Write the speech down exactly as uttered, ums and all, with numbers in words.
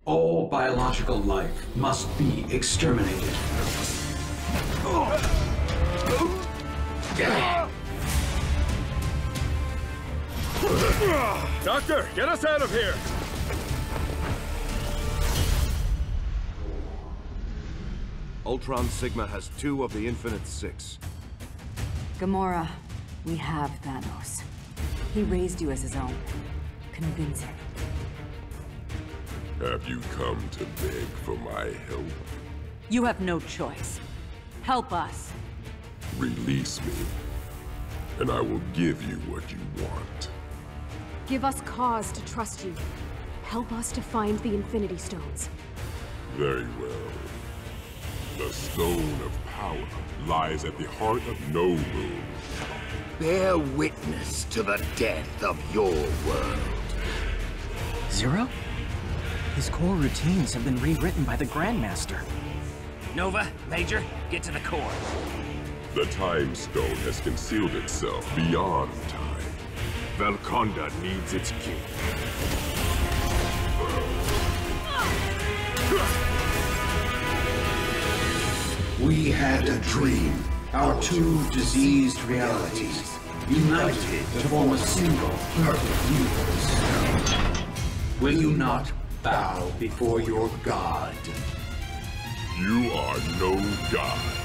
All biological life must be exterminated. Doctor, get us out of here! Ultron Sigma has two of the Infinite Six. Gamora, we have Thanos. He raised you as his own. Convince him. Have you come to beg for my help? You have no choice. Help us. Release me, and I will give you what you want. Give us cause to trust you. Help us to find the Infinity Stones. Very well. The Stone of Power lies at the heart of No Moon. Bear witness to the death of your world. Zero? His core routines have been rewritten by the Grandmaster. Nova, Major, get to the core. The Time Stone has concealed itself beyond time. Valkonda needs its king. We had a dream. Our two diseased realities, united to form a single perfect universe. Will you not bow before your god? You are no god.